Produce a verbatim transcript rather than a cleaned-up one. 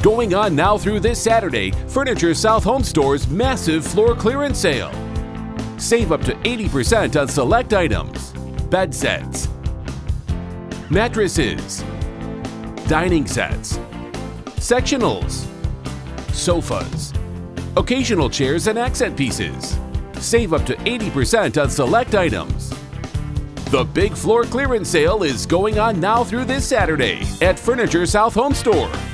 Going on now through this Saturday, FurnitureSouth Homestore's massive floor clearance sale. Save up to eighty percent on select items, bed sets, mattresses, dining sets, sectionals, sofas, occasional chairs and accent pieces. Save up to eighty percent on select items. The big floor clearance sale is going on now through this Saturday at FurnitureSouth Homestore.